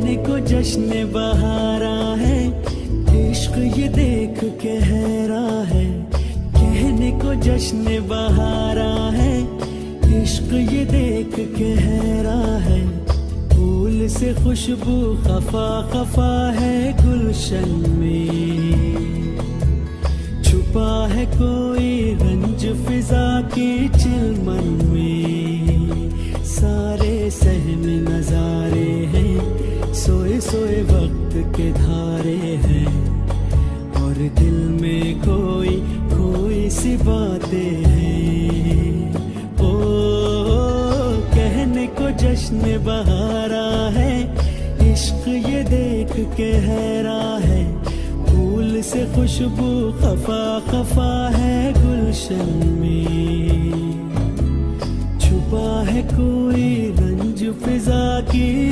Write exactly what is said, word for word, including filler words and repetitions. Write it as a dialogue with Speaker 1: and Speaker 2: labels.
Speaker 1: कहने को जश्न बहारा है, इश्क ये देख के हैरा है। कहने को जश्न बहारा है, इश्क ये देख के हैरा है। फूल से खुशबू खफा खफा है गुलशन में, छुपा है कोई रंज फिजा की चिलमन में। सारे सहमे नजारे हैं, सोए सोए वक्त के धारे हैं, और दिल में कोई कोई सी बातें हैं। ओ, कहने को जश्न बहारा है, इश्क ये देख के हैरा है। फूल से खुशबू खफा खफा है गुलशन में, छुपा है कोई रंज फिजा की